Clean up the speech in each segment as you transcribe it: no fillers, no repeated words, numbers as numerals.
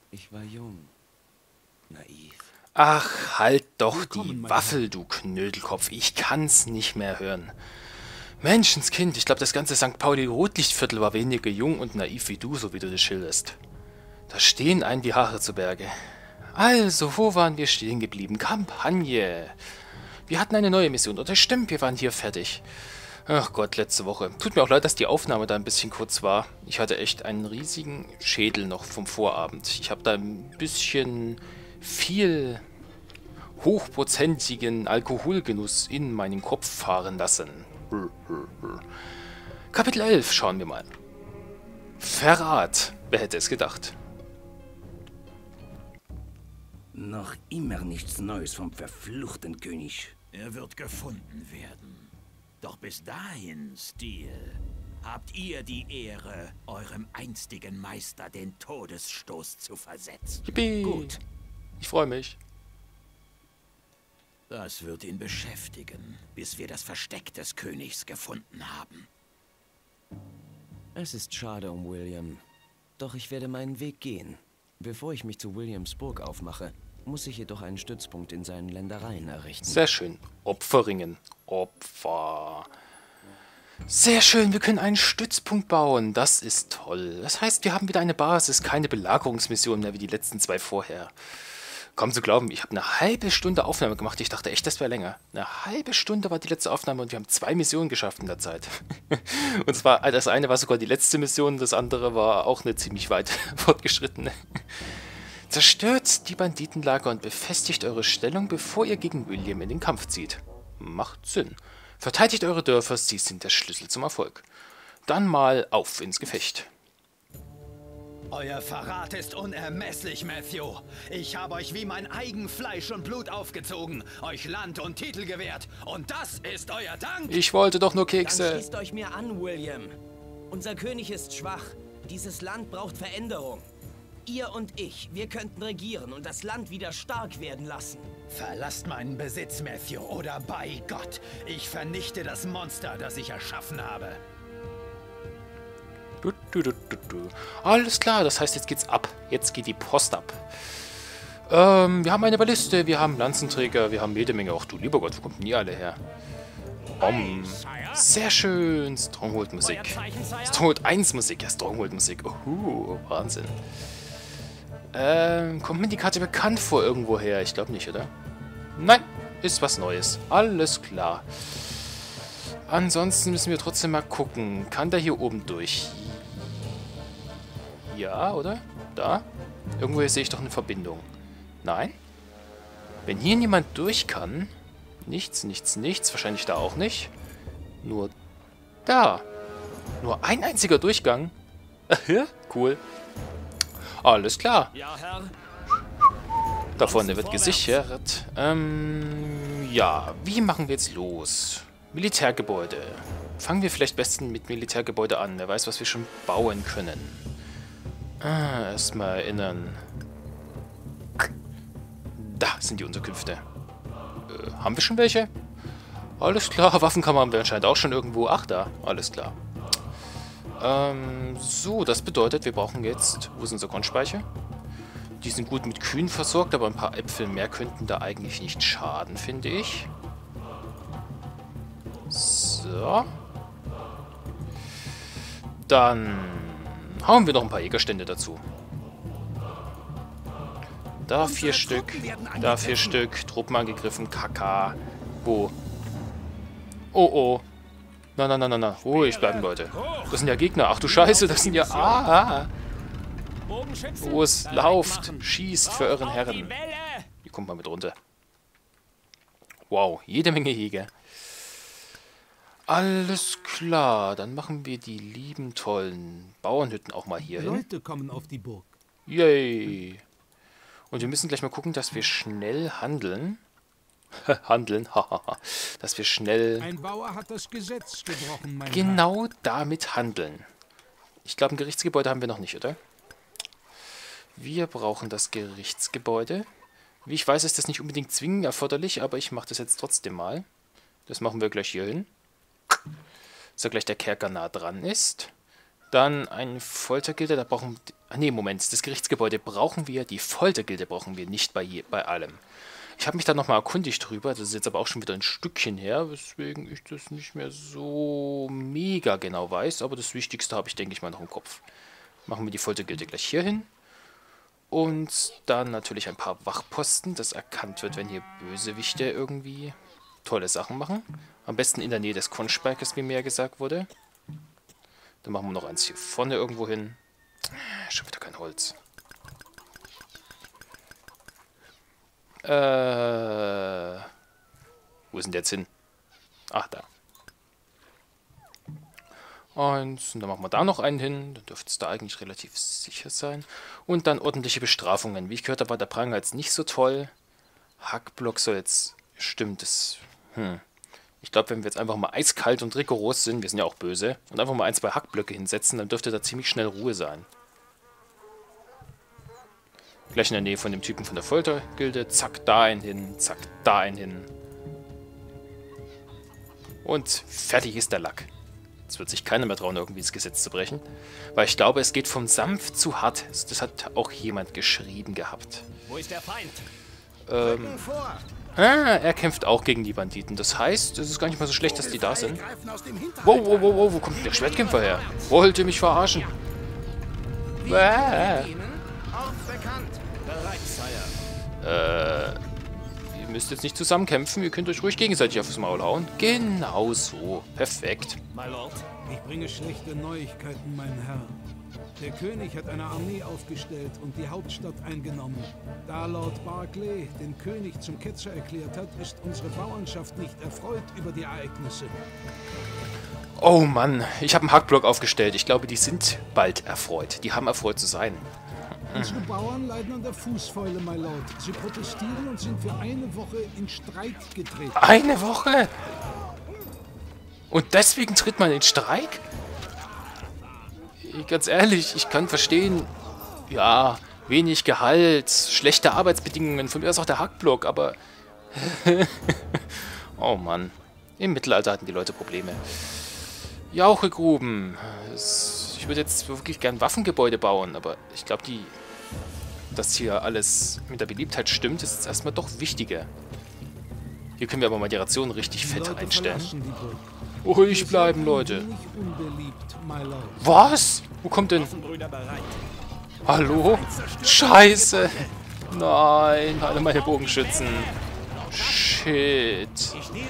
Ich war jung, naiv. Ach, halt doch Willkommen, die mein Waffel, du Knödelkopf. Ich kann's nicht mehr hören. Menschenskind, ich glaube, das ganze St. Pauli-Rotlichtviertel war weniger jung und naiv wie du, so wie du das schilderst. Da stehen einen die Haare zu Berge. Also, wo waren wir stehen geblieben? Kampagne. Wir hatten eine neue Mission. Oder stimmt, wir waren hier fertig. Ach Gott, letzte Woche. Tut mir auch leid, dass die Aufnahme da ein bisschen kurz war. Ich hatte echt einen riesigen Schädel noch vom Vorabend. Ich habe da ein bisschen viel hochprozentigen Alkoholgenuss in meinen Kopf fahren lassen. Kapitel 11, schauen wir mal. Verrat. Wer hätte es gedacht? Noch immer nichts Neues vom verfluchten König. Er wird gefunden werden. Doch bis dahin, Steel, habt ihr die Ehre, eurem einstigen Meister den Todesstoß zu versetzen. Yippie. Gut. Ich freue mich. Das wird ihn beschäftigen, bis wir das Versteck des Königs gefunden haben. Es ist schade um William. Doch ich werde meinen Weg gehen. Bevor ich mich zu Williams Burg aufmache, muss ich jedoch einen Stützpunkt in seinen Ländereien errichten. Sehr schön. Opferringen. Opfer. Sehr schön, wir können einen Stützpunkt bauen. Das ist toll. Das heißt, wir haben wieder eine Basis, keine Belagerungsmission mehr wie die letzten zwei vorher. Kaum zu glauben, ich habe eine halbe Stunde Aufnahme gemacht. Ich dachte echt, das wäre länger. Eine halbe Stunde war die letzte Aufnahme und wir haben 2 Missionen geschafft in der Zeit. Und zwar, das eine war sogar die letzte Mission, das andere war auch eine ziemlich weit fortgeschrittene. Zerstört die Banditenlager und befestigt eure Stellung, bevor ihr gegen William in den Kampf zieht. Macht Sinn. Verteidigt eure Dörfer, sie sind der Schlüssel zum Erfolg. Dann mal auf ins Gefecht. Euer Verrat ist unermesslich, Matthew. Ich habe euch wie mein eigen Fleisch und Blut aufgezogen, euch Land und Titel gewährt. Und das ist euer Dank. Ich wollte doch nur Dann Kekse. schließt euch mir an, William. Unser König ist schwach. Dieses Land braucht Veränderung. Ihr und ich, wir könnten regieren und das Land wieder stark werden lassen. Verlasst meinen Besitz, Matthew, oder bei Gott, ich vernichte das Monster, das ich erschaffen habe. Alles klar, das heißt, jetzt geht's ab. Jetzt geht die Post ab. Wir haben eine Balliste, wir haben Lanzenträger, wir haben jede Menge. Ach du lieber Gott, wo kommen denn die alle her? Sehr schön. Stronghold-Musik. Stronghold 1 Musik, ja, Stronghold-Musik. Wahnsinn. Kommt mir die Karte bekannt vor irgendwoher? Ich glaube nicht, oder? Nein, ist was Neues. Alles klar. Ansonsten müssen wir trotzdem mal gucken. Kann der hier oben durch? Ja, oder? Da? Irgendwo sehe ich doch eine Verbindung. Nein? Wenn hier niemand durch kann... Nichts, nichts, nichts. Wahrscheinlich da auch nicht. Nur da. Nur ein einziger Durchgang. Cool. Alles klar. Ja, Herr. Da vorne wird gesichert. Ja, wie machen wir jetzt los? Militärgebäude. Fangen wir vielleicht besten mit Militärgebäude an. Wer weiß, was wir schon bauen können. Erstmal erinnern. Da sind die Unterkünfte. Haben wir schon welche? Alles klar, Waffenkammer haben wir anscheinend auch schon irgendwo. Ach, da. Alles klar. So, das bedeutet, wir brauchen jetzt... Wo ist unser Grundspeicher? Die sind gut mit Kühen versorgt, aber ein paar Äpfel mehr könnten da eigentlich nicht schaden, finde ich. So. Dann hauen wir noch ein paar Jägerstände dazu. Da 4 Stück, da 4 Stück, Truppen angegriffen, Kaka. Wo? Oh, oh. Na, na, na, na, na. Ruhig bleiben, Leute. Das sind ja Gegner. Ach du Scheiße, das sind ja... Los, lauft, schießt für euren Herren. Hier kommt mal mit runter. Wow, jede Menge Jäger. Alles klar, dann machen wir die lieben, tollen Bauernhütten auch mal hier hin. Leute kommen auf die Burg. Yay. Und wir müssen gleich mal gucken, dass wir schnell handeln. Handeln, hahaha. Dass wir schnell Ein Bauer hat das Gesetz gebrochen, mein Herr. genau damit handeln. Ich glaube, ein Gerichtsgebäude haben wir noch nicht, oder? Wir brauchen das Gerichtsgebäude. Wie ich weiß, ist das nicht unbedingt zwingend erforderlich, aber ich mache das jetzt trotzdem mal. Das machen wir gleich hier hin. So gleich der Kerker nah dran ist. Dann eine Foltergilde, da brauchen... Ah, nee, Moment, das Gerichtsgebäude brauchen wir, die Foltergilde brauchen wir nicht bei allem. Ich habe mich da nochmal erkundigt drüber, das ist jetzt aber auch schon wieder ein Stückchen her, weswegen ich das nicht mehr so mega genau weiß, aber das Wichtigste habe ich, denke ich mal, noch im Kopf. Machen wir die Foltergilde gleich hier hin. Und dann natürlich ein paar Wachposten, dass erkannt wird, wenn hier Bösewichte irgendwie tolle Sachen machen. Am besten in der Nähe des Konspeichers, wie mir gesagt wurde. Dann machen wir noch eins hier vorne irgendwo hin. Schon wieder kein Holz. Wo ist denn der jetzt hin? Ach, da. Und dann machen wir da noch einen hin. Dann dürfte es da eigentlich relativ sicher sein. Und dann ordentliche Bestrafungen. Wie ich gehört habe, war der Pranger jetzt nicht so toll. Hackblock soll jetzt... Stimmt, das... Ich glaube, wenn wir jetzt einfach mal eiskalt und rigoros sind, wir sind ja auch böse, und einfach mal 1, 2 Hackblöcke hinsetzen, dann dürfte da ziemlich schnell Ruhe sein. Gleich in der Nähe von dem Typen von der Foltergilde. Zack, da einen hin. Zack, da einen hin. Und fertig ist der Lack. Jetzt wird sich keiner mehr trauen, irgendwie das Gesetz zu brechen. Weil ich glaube, es geht von sanft zu hart. Das hat auch jemand geschrieben gehabt. Wo ist der Feind? Er kämpft auch gegen die Banditen. Das heißt, es ist gar nicht mal so schlecht, dass die da sind. Wow, wow, wow, wow, wo kommt denn der Schwertkämpfer her? Wollt ihr mich verarschen? Ihr müsst jetzt nicht zusammen kämpfen, ihr könnt euch ruhig gegenseitig aufs Maul hauen. Genau so. Perfekt. Ich bringe schlechte Neuigkeiten, mein Herr. Der König hat eine Armee aufgestellt und die Hauptstadt eingenommen. Da Lord Barclay den König zum Ketzer erklärt hat, ist unsere Bauernschaft nicht erfreut über die Ereignisse. Oh Mann, ich habe einen Hackblock aufgestellt. Ich glaube, die sind bald erfreut. Die haben erfreut zu sein. Unsere Bauern leiden an der Fußfäule, my Lord. Sie protestieren und sind für eine Woche in Streit getreten. Eine Woche? Und deswegen tritt man in Streik? Ganz ehrlich, ich kann verstehen, ja, wenig Gehalt, schlechte Arbeitsbedingungen, von mir aus auch der Hackblock, aber... Oh Mann, im Mittelalter hatten die Leute Probleme. Jauchegruben. Ich würde jetzt wirklich gern Waffengebäude bauen, aber ich glaube, dass hier alles mit der Beliebtheit stimmt, ist jetzt erstmal doch wichtiger. Hier können wir aber mal die Rationen richtig fett einstellen. Ruhig bleiben, Leute. Was? Wo kommt denn... Hallo? Scheiße. Nein, alle meine Bogenschützen. Shit.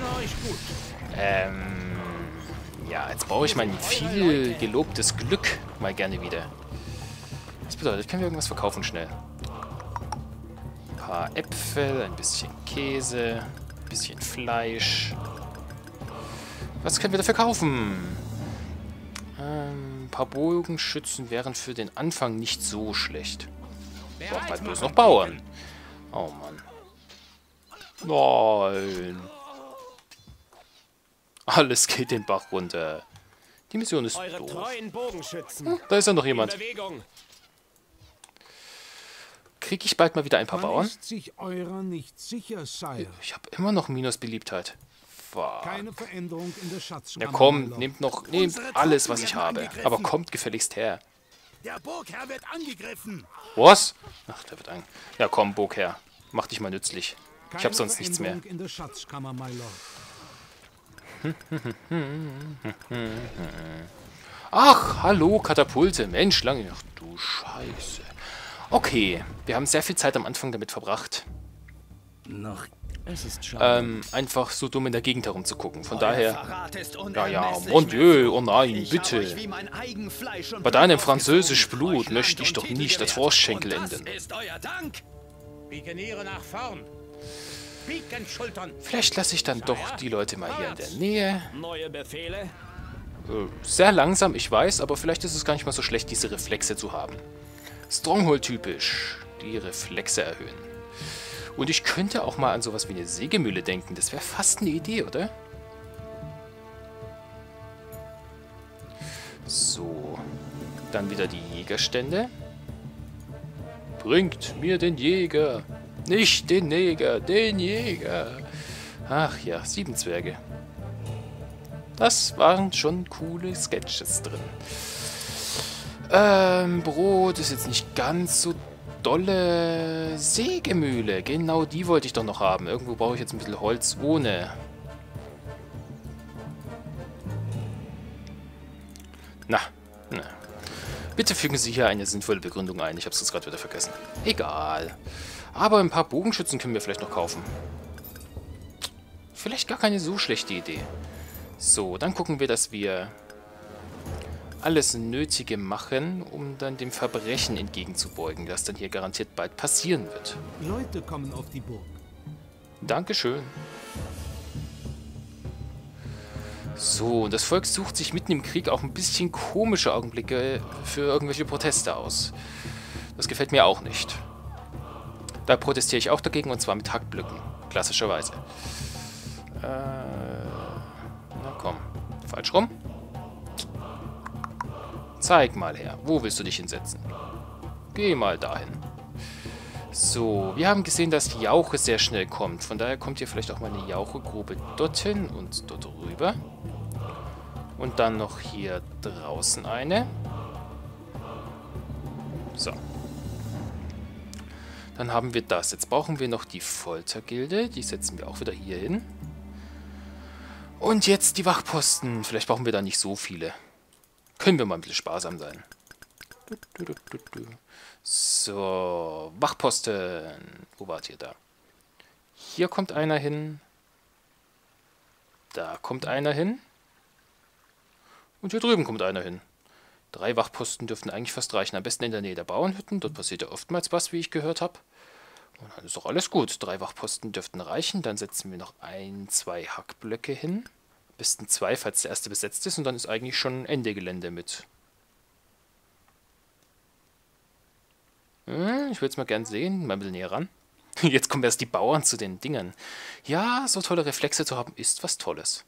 Ja, jetzt brauche ich mein viel gelobtes Glück mal gerne wieder. Das bedeutet, können wir irgendwas verkaufen schnell. Ein paar Äpfel, ein bisschen Käse, ein bisschen Fleisch. Was können wir dafür kaufen? Ein paar Bogenschützen wären für den Anfang nicht so schlecht. Braucht halt bloß noch Bauern. Oh Mann. Nein. Alles geht den Bach runter. Die Mission ist doof. Da ist ja noch jemand. Kriege ich bald mal wieder ein paar Bauern? Ist sich eurer nicht sicher, Sire. Ich habe immer noch Minus-Beliebtheit. Keine Veränderung in der Schatzkammer. Ja komm, nehmt alles, was ich habe. Aber kommt gefälligst her. Der Burgherr wird angegriffen. Was? Ach, der wird Ja komm, Burgherr. Mach dich mal nützlich. Ich habe sonst nichts mehr. In der Schatzkammer, my Lord. Ach, hallo, Katapulte. Mensch, lange. Ach du Scheiße. Okay, wir haben sehr viel Zeit am Anfang damit verbracht. Es ist schade. Einfach so dumm in der Gegend herumzugucken. Von daher... Ja, mon Dieu, oh nein, bitte. Bei deinem französisch Blut möchte ich doch nicht das Froschschenkel enden. Vielleicht lasse ich dann doch die Leute mal hier in der Nähe. Neue Befehle? Sehr langsam, ich weiß, aber vielleicht ist es gar nicht mal so schlecht, diese Reflexe zu haben. Stronghold-typisch. Die Reflexe erhöhen. Und ich könnte auch mal an sowas wie eine Sägemühle denken. Das wäre fast eine Idee, oder? So. Dann wieder die Jägerstände. Bringt mir den Jäger. Nicht den Neger, den Jäger. Ach ja, 7 Zwerge. Das waren schon coole Sketches drin. Brot ist jetzt nicht ganz so dolle. Sägemühle. Genau die wollte ich doch noch haben. Irgendwo brauche ich jetzt ein bisschen Holz ohne. Na. Bitte fügen Sie hier eine sinnvolle Begründung ein. Ich habe es jetzt gerade wieder vergessen. Egal. Aber ein paar Bogenschützen können wir vielleicht noch kaufen. Vielleicht gar keine so schlechte Idee. So, dann gucken wir, dass wir alles Nötige machen, um dann dem Verbrechen entgegenzubeugen, das dann hier garantiert bald passieren wird. Leute kommen auf die Burg. Dankeschön. So, und das Volk sucht sich mitten im Krieg auch ein bisschen komische Augenblicke für irgendwelche Proteste aus. Das gefällt mir auch nicht. Da protestiere ich auch dagegen, und zwar mit Hackblöcken. Klassischerweise. Na komm. Falsch rum. Zeig mal her. Wo willst du dich hinsetzen? Geh mal dahin. So, wir haben gesehen, dass Jauche sehr schnell kommt. Von daher kommt hier vielleicht auch mal eine Jauchegrube dorthin und dort rüber. Und dann noch hier draußen eine. So. Dann haben wir das. Jetzt brauchen wir noch die Foltergilde. Die setzen wir auch wieder hier hin. Und jetzt die Wachposten. Vielleicht brauchen wir da nicht so viele. Können wir mal ein bisschen sparsam sein. So, Wachposten. Wo wart ihr da? Hier kommt einer hin. Da kommt einer hin. Und hier drüben kommt einer hin. 3 Wachposten dürften eigentlich fast reichen. Am besten in der Nähe der Bauernhütten. Dort passiert ja oftmals was, wie ich gehört habe. Und dann ist doch alles gut. 3 Wachposten dürften reichen. Dann setzen wir noch 1, 2 Hackblöcke hin. Am besten 2, falls der erste besetzt ist. Und dann ist eigentlich schon Ende Gelände mit. Ich würde es mal gern sehen. Mal ein bisschen näher ran. Jetzt kommen erst die Bauern zu den Dingern. Ja, so tolle Reflexe zu haben, ist was Tolles.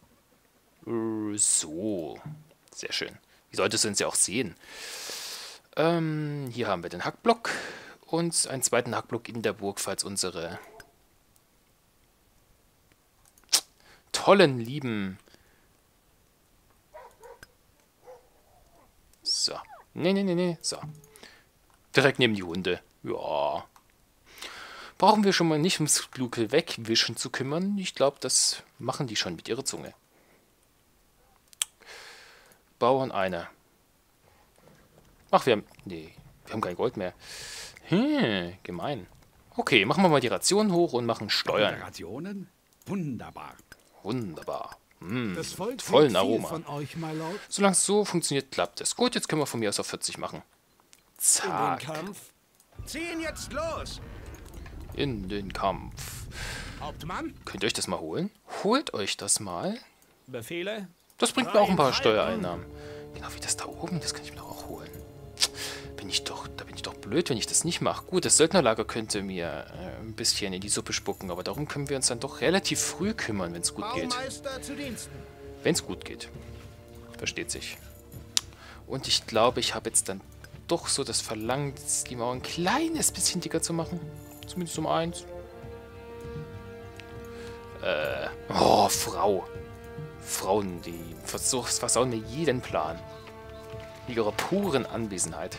So. Sehr schön. Wie solltest du uns ja auch sehen? Hier haben wir den Hackblock. Und einen zweiten Hackblock in der Burg, falls unsere tollen, lieben... So. Nee. So. Direkt neben die Hunde. Ja. Brauchen wir schon mal nicht ums kluge Wegwischen zu kümmern. Ich glaube, das machen die schon mit ihrer Zunge. Bauern einer. Ach, wir haben kein Gold mehr. Gemein. Okay, machen wir mal die Rationen hoch und machen Steuern. Rationen? Wunderbar. Wunderbar. Das Volk vollen will viel Aroma. von euch, my lord. Solange es so funktioniert, klappt es. Gut, jetzt können wir von mir aus auf 40 machen. Zack. In den Kampf. Ziehen jetzt los! In den Kampf. Hauptmann? Könnt ihr euch das mal holen? Holt euch das mal. Befehle? Das bringt mir auch ein paar Steuereinnahmen. Genau wie das da oben, das kann ich mir doch auch holen. Da bin ich doch blöd, wenn ich das nicht mache. Gut, das Söldnerlager könnte mir ein bisschen in die Suppe spucken, aber darum können wir uns dann doch relativ früh kümmern, wenn es gut geht. Baumeister zu Diensten. Wenn es gut geht. Versteht sich. Und ich glaube, ich habe jetzt dann doch so das Verlangen, die Mauer ein kleines bisschen dicker zu machen. Zumindest um 1. Oh, Frau. Frauen, die versauen mir jeden Plan. In ihrer puren Anwesenheit.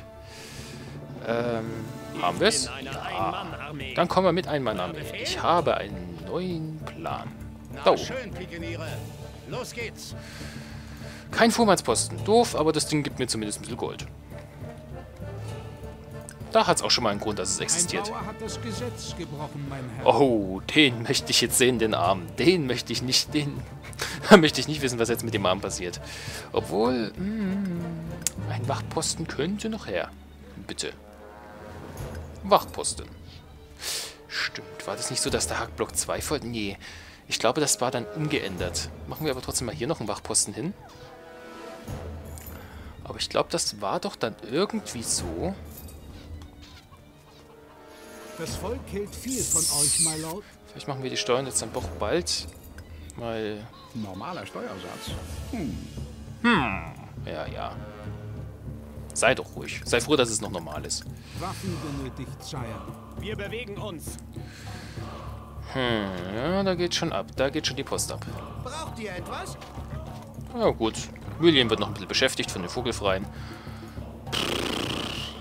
Haben wir es? Ja. Dann kommen wir mit Ein-Mann-Armee. Ich habe einen neuen Plan. Da oben. Schön, Pikeniere. Los geht's. Kein Fuhrmannsposten. Doof, aber das Ding gibt mir zumindest ein bisschen Gold. Da hat es auch schon mal einen Grund, dass es Ein existiert. Bauer hat das Gesetz gebrochen, mein Herr. Oh, den möchte ich jetzt sehen, den Arm. Den möchte ich nicht, da möchte ich nicht wissen, was jetzt mit dem Arm passiert. Obwohl, ein Wachposten könnte noch her. Bitte. Wachposten. Stimmt, war das nicht so, dass der Hackblock 2 folgt? Nee, ich glaube, das war dann umgeändert. Machen wir aber trotzdem mal hier noch einen Wachposten hin. Aber ich glaube, das war doch dann irgendwie so. Das Volk hält viel von euch, my lord. Vielleicht machen wir die Steuern jetzt dann doch bald mal... Normaler Steuersatz. Ja. Sei doch ruhig. Sei froh, dass es noch normal ist. Waffen benötigt, Sire. Wir bewegen uns. Ja, da geht schon ab. Da geht schon die Post ab. Braucht ihr etwas? Ja, gut. William wird noch ein bisschen beschäftigt von den Vogelfreien.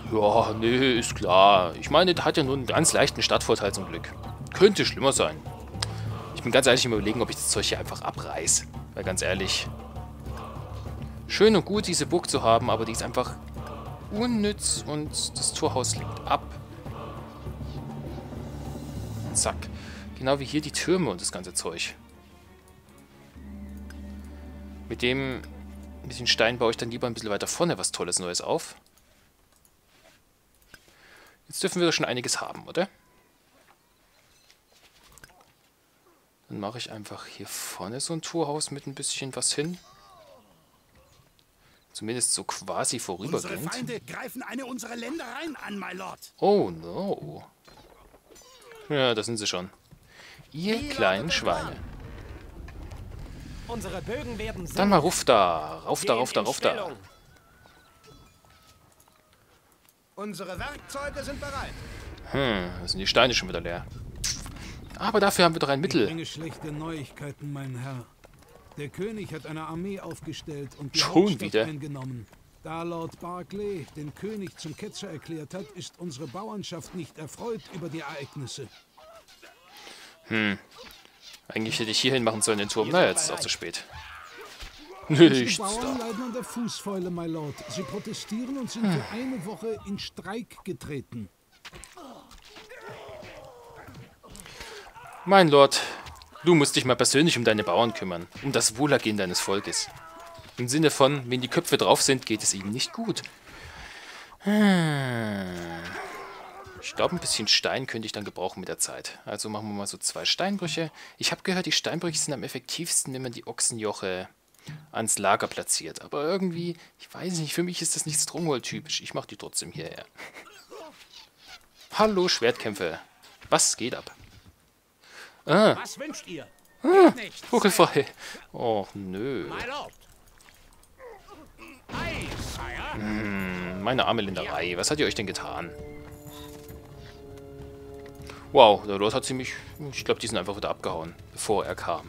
Ja, nee, ist klar. Ich meine, der hat ja nur einen ganz leichten Startvorteil zum Glück. Könnte schlimmer sein. Ich bin ganz ehrlich im Überlegen, ob ich das Zeug hier einfach abreiß. Weil ganz ehrlich, schön und gut, diese Burg zu haben, aber die ist einfach unnütz und das Torhaus liegt ab. Zack. Genau wie hier die Türme und das ganze Zeug. Mit den Stein baue ich dann lieber ein bisschen weiter vorne was Tolles Neues auf. Jetzt dürfen wir schon einiges haben, oder? Dann mache ich einfach hier vorne so ein Torhaus mit ein bisschen was hin. Zumindest so quasi vorübergehend. Unsere Feinde greifen eine unserer Ländereien an, my Lord. Oh no. Ja, da sind sie schon. Ihr kleinen Schweine. Unsere Bögen werden Dann mal rauf da. Rauf da, rauf da, rauf da. Unsere Werkzeuge sind bereit. Da sind die Steine schon wieder leer. Aber dafür haben wir doch ein Ich Mittel. bringe schlechte Neuigkeiten, mein Herr. Der König hat eine Armee aufgestellt und die Schon Hauptstadt wieder? eingenommen. Da Lord Barclay den König zum Ketzer erklärt hat, ist unsere Bauernschaft nicht erfreut über die Ereignisse. Eigentlich hätte ich hierhin machen sollen, den Turm. Naja, jetzt ist es auch zu spät. Die Nichts Bauern da. leiden an der Fußfäule, my Lord. Sie protestieren und sind für eine Woche in Streik getreten. Mein Lord, du musst dich mal persönlich um deine Bauern kümmern. Um das Wohlergehen deines Volkes. Im Sinne von, wenn die Köpfe drauf sind, geht es ihnen nicht gut. Ich glaube, ein bisschen Stein könnte ich dann gebrauchen mit der Zeit. Also machen wir mal so 2 Steinbrüche. Ich habe gehört, die Steinbrüche sind am effektivsten, wenn man die Ochsenjoche ans Lager platziert. Aber irgendwie, ich weiß nicht, für mich ist das nicht Stronghold-typisch. Ich mache die trotzdem hierher. Hallo, Schwertkämpfe. Was geht ab? Was wünscht ihr? Vogelfrei. Och, nö. My Lord. Ei, Sire. Meine arme Linderei. Was hat ihr euch denn getan? Wow, der Lord hat ziemlich... Ich glaube, die sind einfach wieder abgehauen, bevor er kam.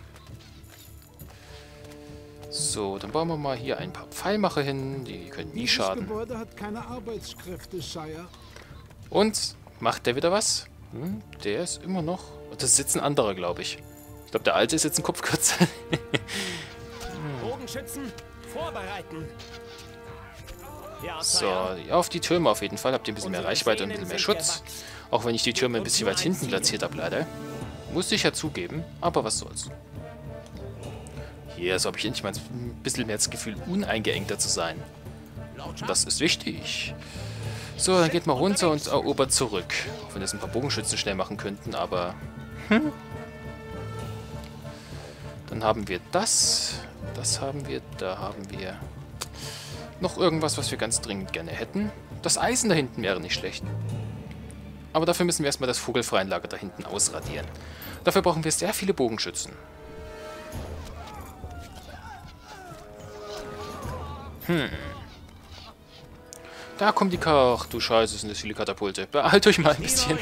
So, dann bauen wir mal hier ein paar Pfeilmacher hin. Die können nie Dieses schaden. Gebäude hat keine Arbeitskräfte, Sire. Und, macht der wieder was? Der ist immer noch... Das ist jetzt ein anderer, glaube ich. Ich glaube, der alte ist jetzt ein Kopf kürzer. Bogenschützen vorbereiten. Ja, So, auf die Türme auf jeden Fall. Habt ihr ein bisschen mehr Reichweite und ein bisschen mehr Schutz. Auch wenn ich die Türme ein bisschen weit hinten platziert habe, leider. Muss ich ja zugeben, aber was soll's. Hier, so habe ich endlich mal ein bisschen mehr das Gefühl, uneingeengter zu sein. Und das ist wichtig. So, dann geht mal runter und erobert zurück. Auch wenn das ein paar Bogenschützen schnell machen könnten, aber... Dann haben wir das. Das haben wir. Da haben wir... Noch irgendwas, was wir ganz dringend gerne hätten. Das Eisen da hinten wäre nicht schlecht. Aber dafür müssen wir erstmal das Vogelfreienlager da hinten ausradieren. Dafür brauchen wir sehr viele Bogenschützen. Da kommen die Ach du Scheiße, sind das viele Katapulte. Beeilt euch mal ein bisschen.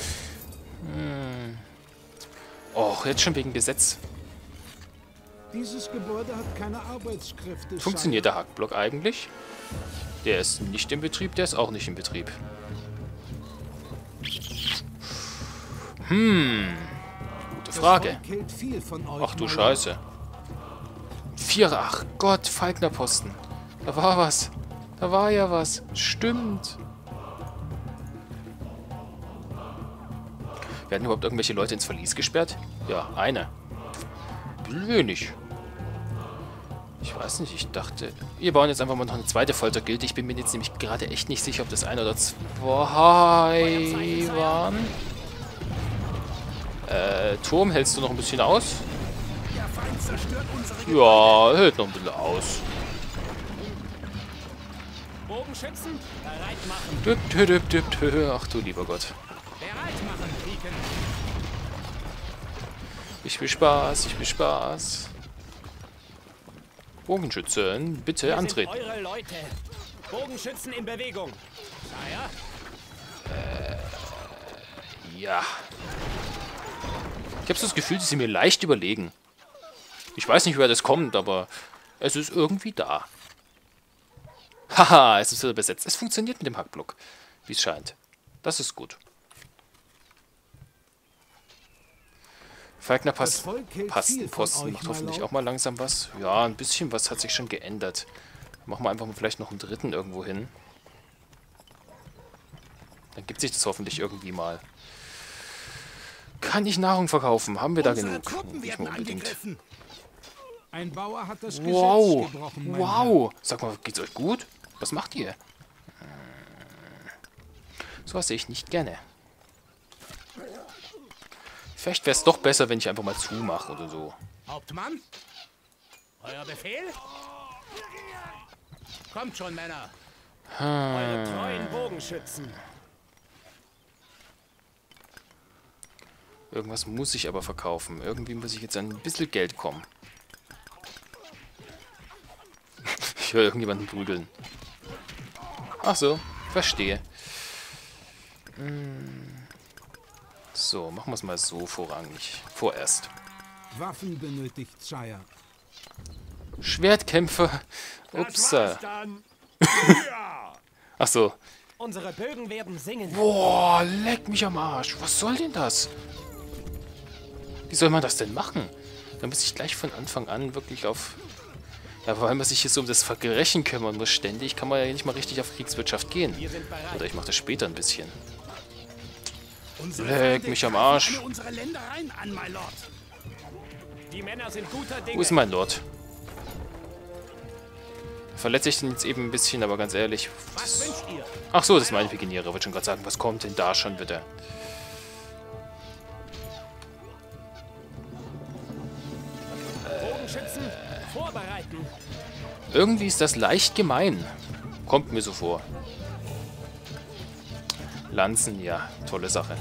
Och, jetzt schon wegen Gesetz. Dieses Gebäude hat keine Arbeitskräfte, Funktioniert der Hackblock eigentlich? Der ist nicht in Betrieb, der ist auch nicht in Betrieb. Gute Frage. Ach du Scheiße. 4, ach Gott, Falknerposten. Da war was. Da war ja was. Stimmt. Werden überhaupt irgendwelche Leute ins Verlies gesperrt? Ja, eine. Wenig. Ich weiß nicht, ich dachte... Wir bauen jetzt einfach mal noch eine zweite Foltergilde. Ich bin mir jetzt nämlich gerade echt nicht sicher, ob das 1 oder 2 waren. Turm, hältst du noch ein bisschen aus? Ja, hält noch ein bisschen aus. Bogenschützen bereit machen. Düpp, düpp, düpp, düpp. Ach du lieber Gott. Bereit machen, Kriegen. Ich will Spaß, ich will Spaß. Bogenschützen, bitte Hier antreten. sind eure Leute. Bogenschützen in Bewegung. Sire? Ja. Ich habe so das Gefühl, die sind mir leicht überlegen. Ich weiß nicht, woher das kommt, aber es ist irgendwie da. Haha, es ist wieder besetzt. Es funktioniert mit dem Hackblock. wie es scheint. Das ist gut. Falkner Posten macht hoffentlich auch mal langsam was. Ja, ein bisschen was hat sich schon geändert. Machen wir einfach mal vielleicht noch einen dritten irgendwo hin. Dann gibt sich das hoffentlich irgendwie mal. Kann ich Nahrung verkaufen? Haben wir da genug? Nicht mehr unbedingt. Ein Bauer hat das Wow, Gesetz gebrochen, mein wow. Sag mal, geht's euch gut? Was macht ihr? Sowas sehe ich nicht gerne. Vielleicht wäre es doch besser, wenn ich einfach mal zumache oder so. Hauptmann? Euer Befehl? Kommt schon, Männer. Eure treuen Bogenschützen. Irgendwas muss ich aber verkaufen. Irgendwie muss ich jetzt an ein bisschen Geld kommen. Ich höre irgendjemanden prügeln. Ach so, verstehe. So, machen wir es mal so vorrangig. Vorerst. Herr. Waffen benötigt, Sire. Schwertkämpfer. Upsa. Ach so. Unsere Bögen werden singen. Boah, leck mich am Arsch. Was soll denn das? Wie soll man das denn machen? Da muss ich gleich von Anfang an wirklich auf... Ja, weil man sich hier so um das Verbrechen kümmern muss ständig, kann man ja nicht mal richtig auf Kriegswirtschaft gehen. Oder ich mache das später ein bisschen. Leck mich am Arsch. Unsere Ländereien an, my Lord. Die Männer sind guter Dinge. Wo ist mein Lord? Verletze ich den jetzt eben ein bisschen, aber ganz ehrlich... Was wünscht ihr? Ach so, das ist meine Pikiniere. Ich wollte schon gerade sagen, was kommt denn da schon wieder? Bogenschützen, vorbereiten. Irgendwie ist das leicht gemein. Kommt mir so vor. Lanzen, ja, tolle Sache.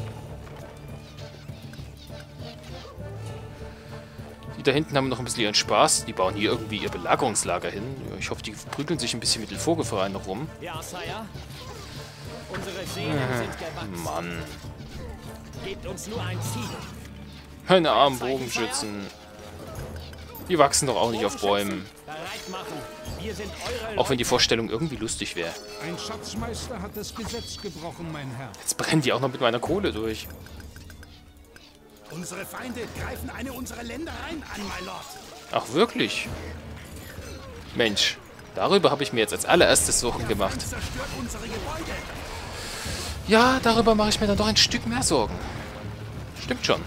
Die da hinten haben noch ein bisschen ihren Spaß. Die bauen hier irgendwie ihr Belagerungslager hin. Ich hoffe, die prügeln sich ein bisschen mit den Vogelverein noch rum. Ja, Sire. Unsere Sehnen sind gewachsen. Mann. Gebt uns nur ein Ziel. Meine armen Bogenschützen. Die wachsen doch auch nicht auf Bäumen. Bereit machen. Wir sind eure Auch wenn die Vorstellung irgendwie lustig wäre. Ein Schatzmeister hat das Gesetz gebrochen, mein Herr. Jetzt brennen die auch noch mit meiner Kohle durch. Unsere Feinde greifen eine unserer Ländereien an, my Lord. Ach, wirklich? Mensch, darüber habe ich mir jetzt als allererstes Sorgen gemacht. Zerstört unsere Gebäude. Ja, darüber mache ich mir dann doch ein Stück mehr Sorgen. Stimmt schon.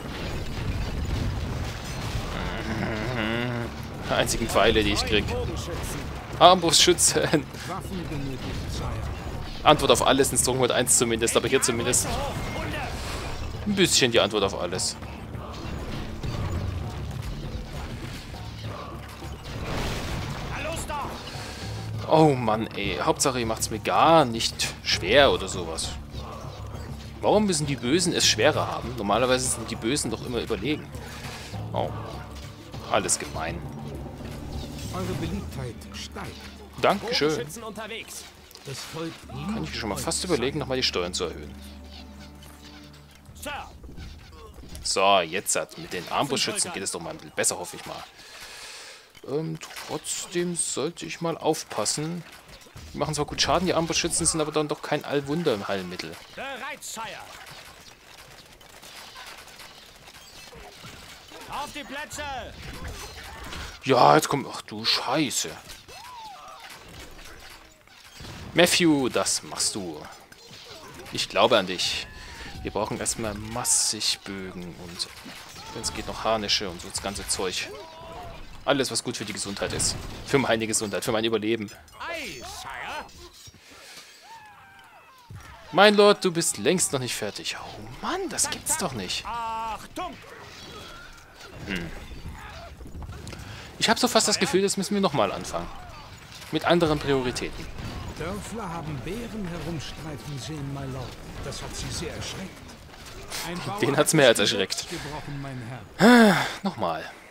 Die einzigen Pfeile, die ich krieg. Armbrustschützen. Waffen benötigt, Sire. Antwort auf alles in Stronghold 1 zumindest, aber hier zumindest ein bisschen die Antwort auf alles. Oh Mann, ey. Hauptsache, ihr macht's mir gar nicht schwer oder sowas. Warum müssen die Bösen es schwerer haben? Normalerweise sind die Bösen doch immer überlegen. Oh, alles gemein. Eure Beliebtheit steigt. Dankeschön. Bogenschützen unterwegs. Das Volk Kann ich schon mal fast überlegen, nochmal die Steuern zu erhöhen. Sir. So, jetzt mit den Armbrustschützen geht es doch mal ein bisschen besser, hoffe ich mal. Trotzdem sollte ich mal aufpassen. Die machen zwar gut Schaden, die Armbrustschützen, sind aber dann doch kein Allwunder im Heilmittel. Bereit, Sire. Auf die Plätze. Ja, jetzt kommt... Ach du Scheiße. Matthew, das machst du. Ich glaube an dich. Wir brauchen erstmal massig Bögen und wenn es geht noch Harnische und so das ganze Zeug. Alles, was gut für die Gesundheit ist. Für meine Gesundheit, für mein Überleben. Ei, Sire. Mein Lord, du bist längst noch nicht fertig. Oh Mann, das gibt's doch nicht. Achtung. Ich habe so fast das Gefühl, das müssen wir nochmal anfangen. Mit anderen Prioritäten. Dörfler haben Bären herumstreifen sehen, my Lord. Das hat sie sehr erschreckt. Ein Bauer Den hat's mehr als das erschreckt. Gesetz gebrochen, mein Herr. Nochmal.